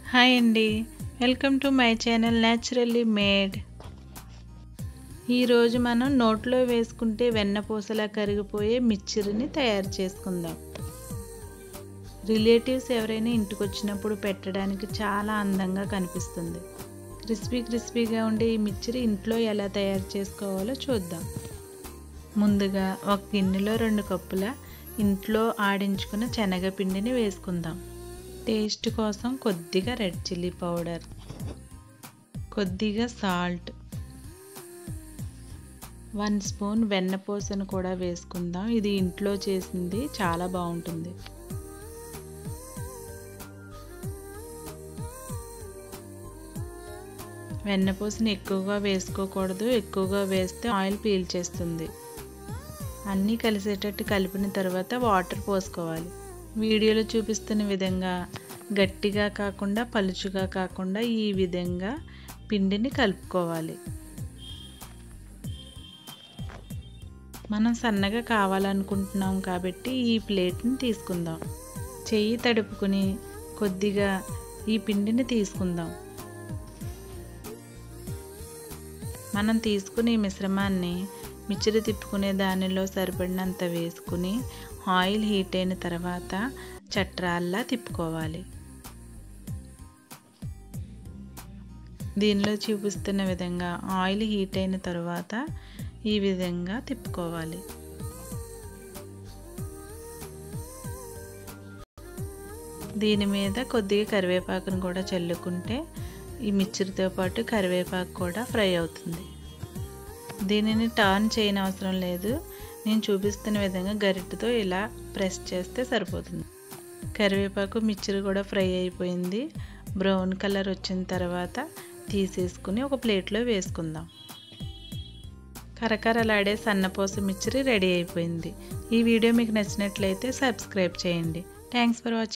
Hi అండి, welcome to my channel naturally made. ఈరోజు మనం నోట్లో వేసుకుంటే వెన్నపూసలా కరిగిపోయే మిక్చర్ని తయారు చేసుకుందాం. రిలేటివ్స్ ఎవరైనా ఇంటికి వచ్చినప్పుడు పెట్టడానికి చాలా అందంగా కనిపిస్తుంది. క్రిస్పీగా ఉండే ఈ మిక్చర్ ఇంట్లో ఎలా తయారు చేసుకోవాలో చూద్దాం. ముందుగా ఒక గిన్నెలో 2 కప్పుల ఇంట్లో ఆడించుకున్న శనగపిండిని వేసుకుందాం. టేస్ట్ కోసం కొద్దిగా రెడ్ చిల్లీ పౌడర్, కొద్దిగా సాల్ట్, 1 స్పూన్ వెన్నపూసను కూడా వేసుకుందాం. ఇది ఇంట్లో చేసింది, చాలా బాగుంటుంది. వెన్నపూసని ఎక్కువగా వేసుకోకూడదు, ఎక్కువగా వేస్తే ఆయిల్ పీల్చేస్తుంది. అన్నీ కలిసేటట్టు కలిపిన తర్వాత వాటర్ పోసుకోవాలి. వీడియోలో చూపిస్తున్న విధంగా గట్టిగా కాకుండా పలుచుగా కాకుండా ఈ విధంగా పిండిని కలుపుకోవాలి. మనం సన్నగా కావాలనుకుంటున్నాం కాబట్టి ఈ ప్లేట్ని తీసుకుందాం. చెయ్యి తడుపుకుని కొద్దిగా ఈ పిండిని తీసుకుందాం. మనం తీసుకునే మిశ్రమాన్ని మిక్చర్ తిప్పుకునే దానిలో సరిపడినంత వేసుకుని ఆయిల్ హీట్ అయిన తర్వాత చట్రాల్లా తిప్పుకోవాలి. దీనిలో చూపిస్తున్న విధంగా ఆయిల్ హీట్ అయిన తర్వాత ఈ విధంగా తిప్పుకోవాలి. దీని మీద కొద్దిగా కరివేపాకును కూడా చల్లుకుంటే ఈ మిక్చర్తో పాటు కరివేపాకు కూడా ఫ్రై అవుతుంది. దీనిని టర్న్ చేయని అవసరం లేదు. నేను చూపిస్తున్న విధంగా గరిటెతో ఇలా ప్రెస్ చేస్తే సరిపోతుంది. కరివేపాకు మిక్చర్ కూడా ఫ్రై అయిపోయింది. బ్రౌన్ కలర్ వచ్చిన తర్వాత తీసేసుకుని ఒక ప్లేట్లో వేసుకుందాం. కరకరలాడే సన్నపూస మిక్చర్ రెడీ అయిపోయింది. ఈ వీడియో మీకు నచ్చినట్లయితే సబ్స్క్రైబ్ చేయండి. Thanks for watching.